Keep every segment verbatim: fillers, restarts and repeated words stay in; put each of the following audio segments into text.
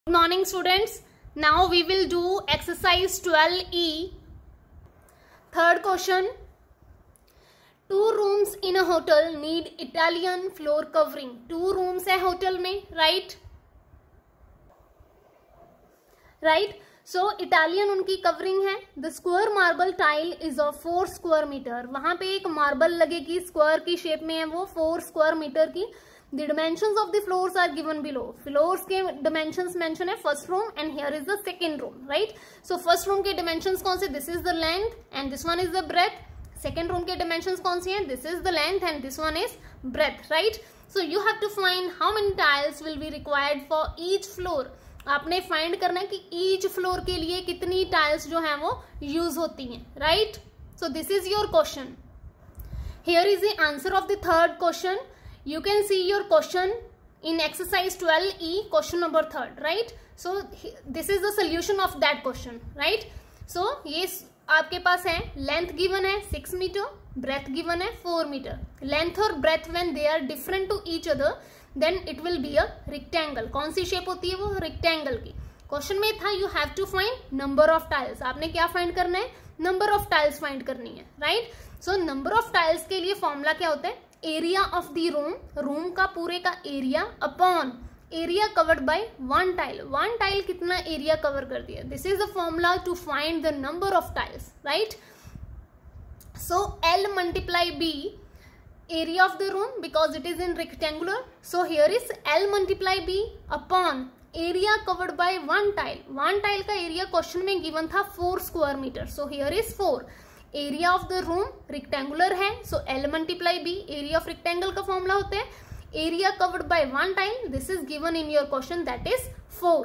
Good morning students. Now we will do exercise twelve E. Third question. Two rooms in a hotel need Italian floor covering. Two rooms है hotel में, right? Right? So Italian उनकी covering है. The square marble tile is of four square meter. वहाँ पे एक marble लगेगी, square की shape में है वो, four square meter की. The dimensions of the floors are given below. Floors के dimensions mention है first room and here is the second room, right? So first room के dimensions कौन से? This is the length and this one is the breadth. Second room के dimensions कौन सी हैं? This is the length and this one is breadth, right? So you have to find how many tiles will be required for each floor. आपने find करना है कि each floor के लिए कितनी tiles जो हैं वो use होती हैं, right? So this is your question. Here is the answer of the third question. You can see your question in exercise twelve E, question number third, right? So this is the solution of that question, right? So ये आपके पास है length given है six meter, breadth given है four meter. Length और breadth when they are different to each other, then it will be a rectangle. कौन सी shape होती है वो? Rectangle की. Question में था you have to find number of tiles. आपने क्या find करना है? Number of tiles find करनी है, right? So number of tiles के लिए formula क्या होता है? Area of the room, room का पूरे का area upon area covered by one tile. One tile कितना एरिया कवर कर दिया? This is the formula to find the number of tiles, right? So L multiply B area of the room because it is in rectangular. So here is L multiply B upon area covered by one tile. One tile का area question में given था four square metre. So here is four. Area of the room rectangular है, so L multiply B. Area of rectangle का formula होता है area covered by one tile. This is given in your question, that is four.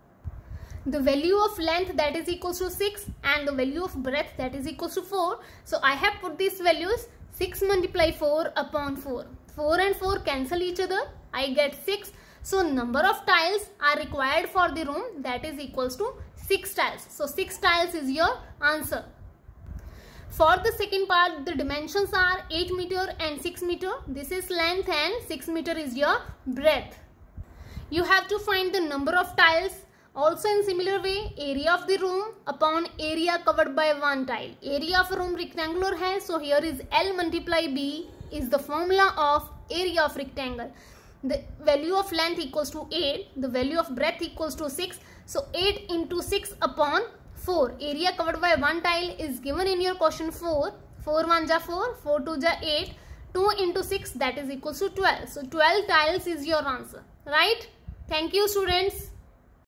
The value of length that is equal to six and the value of breadth that is equal to four. So I have put this values. Six multiply four upon four. Four and four cancel each other. I get six. So number of tiles are required for the room, that is equals to six tiles. So six tiles is your answer. For the second part, the dimensions are eight meter and six meter. This is length and six meter is your breadth. You have to find the number of tiles. Also in similar way, area of the room upon area covered by one tile. Area of room rectangular है, so here is L multiply B is the formula of area of rectangle. The value of length equals to eight. The value of breadth equals to six. So eight into six upon four. Area covered by one tile is given in your question four. four one ja four. four two ja eight. two into six that is equals to twelve. So twelve tiles is your answer. Right? Thank you students.